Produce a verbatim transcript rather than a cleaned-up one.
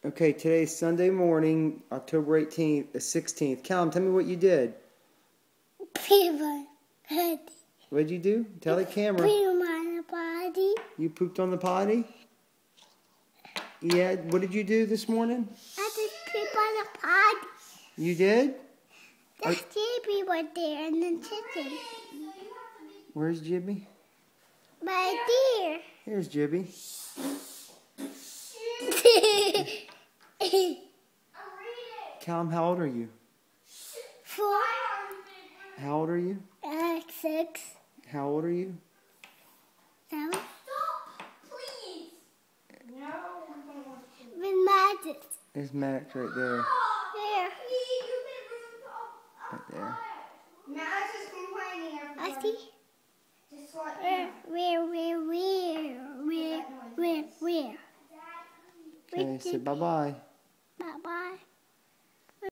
Okay, today's Sunday morning, October eighteenth, the sixteenth. Callum, tell me what you did. Poop on the potty. What did you do? Tell the camera. Poop on the potty. You pooped on the potty? Yeah, what did you do this morning? I just poop on the potty. You did? There's Jimmy right there and then chicken. Where's Jibby? Right there. Here's Jibby. Callum, how old are you? Four. How old are you? Uh, six. How old are you? Seven. Stop, please. No. With magic. There's Max right there. There. Right there. Max is complaining. I see. Just like Where, where, where, where, where, where, where? Okay, say bye-bye. Bye-bye.